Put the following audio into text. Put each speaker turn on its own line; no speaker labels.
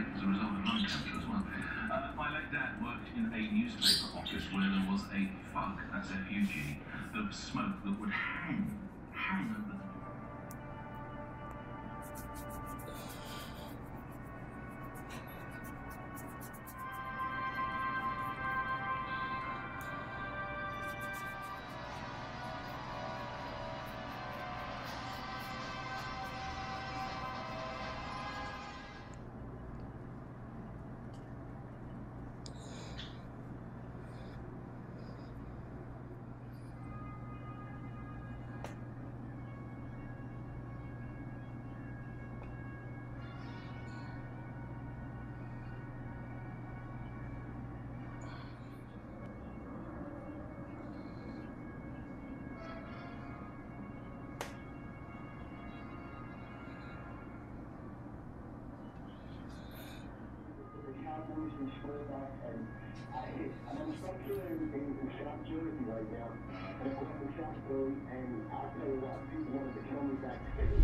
died as a result of lung cancer as well. My late dad worked in a newspaper office where there was a fug, that's F-U-G, of smoke that would hang over the
Cowboys and Schroeder, and I'm stuck here in South Jersey right now, and I'm going to South Philly, and I'll tell you what, people wanted to kill me back then.